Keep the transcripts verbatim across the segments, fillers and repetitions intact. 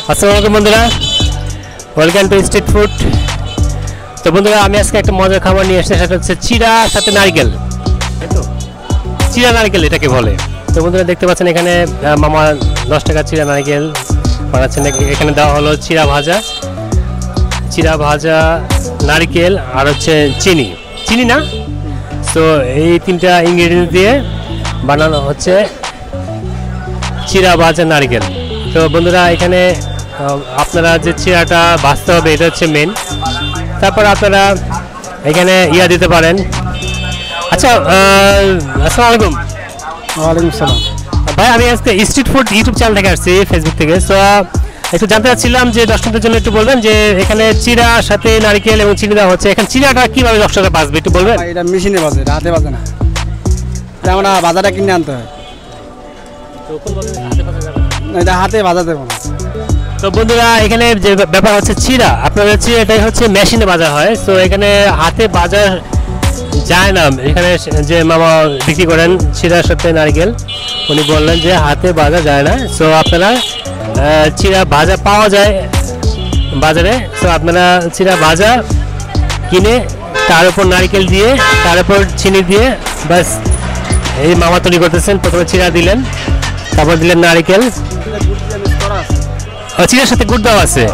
আসসালামু আলাইকুম বন্ধুরা, ওয়েলকাম টু স্ট্রিট ফুড। তো বন্ধুরা, আমি আজকে একটা মজার খাবার নিয়ে এসেছি, সেটা হচ্ছে চিড়া সাথে নারকেল। চিড়া নারকেল এটাকে বলে। তো বন্ধুরা দেখতে পাচ্ছেন এখানে মামা দশ টাকা চিড়া নারকেল বানাচ্ছেন। এখানে দেওয়া হলো চিড়া ভাজা, চিড়া ভাজা নারকেল আর হচ্ছে চিনি চিনি না তো এই তিনটা ইনগ্রেডিয়েন্ট দিয়ে বানানো হচ্ছে চিড়া ভাজা নারকেল। তো বন্ধুরা, এখানে আপনারা যে চিড়াটা ভাজতে হবে এটা হচ্ছে মেন। তারপর আপনারা এখানে ইয়া দিতে পারেন। আচ্ছা, আসসালামু আলাইকুম। ওয়ালাইকুম আসসালাম ভাই, আমি আজকে স্ট্রিট ফুড ইউটিউব চ্যানেল থেকে আসছি, ফেসবুক থেকে। তো একটু জানতে চাচ্ছিলাম যে দর্শকদের জন্য একটু বলবেন যে এখানে চিড়ার সাথে নারকেল এবং চিনি দেওয়া হচ্ছে, এখানে চিড়াটা কীভাবে দর্শকরা বাজবে একটু বলবেন? এটা মেশিনে বাজে, হাতে বাজে না। এটা আমরা বাজারে কিনে আনতে হয়, এটা হাতে বাজা দেবো না। তো বন্ধুরা, এখানে যে ব্যাপার হচ্ছে চিড়া আপনার হচ্ছে এটাই হচ্ছে মেশিনে বাজা হয়। তো এখানে হাতে বাজা যায় না। এখানে যে মামা বিক্রি করেন চিড়ার সাথে নারকেল, উনি বললেন যে হাতে বাজা যায় না। সো আপনারা চিড়া ভাজা পাওয়া যায় বাজারে। সো আপনারা চিড়া ভাজা কিনে তার উপর নারকেল দিয়ে তার উপর চিনি দিয়ে বাস এই মামা তৈরি করতেছেন। প্রথমে চিড়া দিলেন, তারপর দিলেন নারকেল। চিড়ার সাথে গুড় দেওয়া আছে।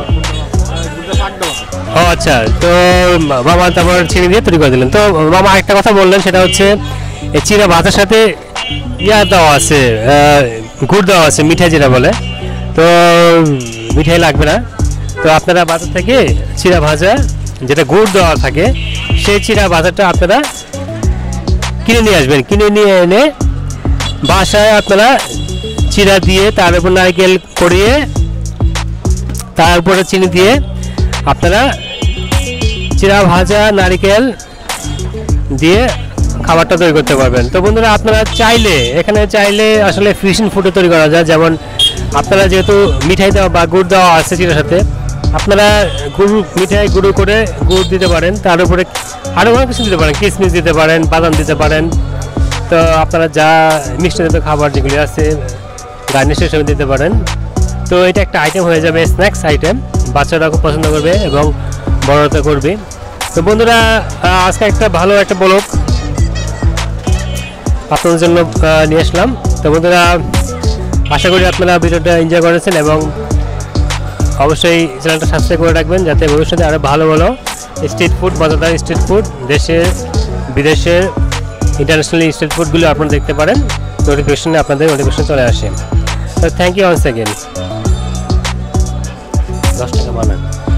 ও আচ্ছা, তো মামা তারপর চিনি দিয়ে তৈরি করে দিলেন। তো মামা একটা কথা বললেন, সেটা হচ্ছে এই চিড়া ভাজার সাথে ইয়া দেওয়া আছে, গুড় দেওয়া আছে, মিঠাই যেটা বলে। তো মিঠাই লাগবে না। তো আপনারা বাজার থেকে চিড়া ভাজা যেটা গুড় দেওয়া থাকে সেই চিড়া ভাজাটা আপনারা কিনে নিয়ে আসবেন। কিনে নিয়ে এনে বাসায় আপনারা চিড়া দিয়ে তার উপর নারকেল করিয়ে তার উপরে চিনি দিয়ে আপনারা চিড়া ভাজা নারকেল দিয়ে খাবারটা তৈরি করতে পারবেন। তো বন্ধুরা, আপনারা চাইলে এখানে চাইলে আসলে ফিউশন ফুডও তৈরি করা যায়। যেমন আপনারা যেহেতু মিঠাই দেওয়া বা গুড় দেওয়া আছে চিড়ার সাথে, আপনারা গুড় মিঠাই গুঁড়ো করে গুড় দিতে পারেন, তার উপরে আরও অনেক কিছু দিতে পারেন, কিশমিশ দিতে পারেন, বাদাম দিতে পারেন। তো আপনারা যা মিষ্টি জাতীয় খাবার যেগুলি আছে গার্নিশ হিসেবে দিতে পারেন। তো এটা একটা আইটেম হয়ে যাবে, স্ন্যাক্স আইটেম। বাচ্চারা খুব পছন্দ করবে এবং বড়রা করবে। তো বন্ধুরা, আজকে একটা ভালো একটা ব্লগ আপনাদের জন্য নিয়ে আসলাম। তো বন্ধুরা, আশা করি আপনারা ভিডিওটা এনজয় করেছেন এবং অবশ্যই চ্যানেলটা সাবস্ক্রাইব করে রাখবেন, যাতে ভবিষ্যতে আরও ভালো ভালো স্ট্রিট ফুড, মজাদার স্ট্রিট ফুড দেশের বিদেশের ইন্টারন্যাশনাল স্ট্রিট ফুডগুলো আপনারা দেখতে পারেন। নোটিফিকেশনে আপনাদের নোটিফিকেশন চলে আসে। তো থ্যাংক ইউ ওয়ান্স অ্যাগেন। দশ টাকা বানান।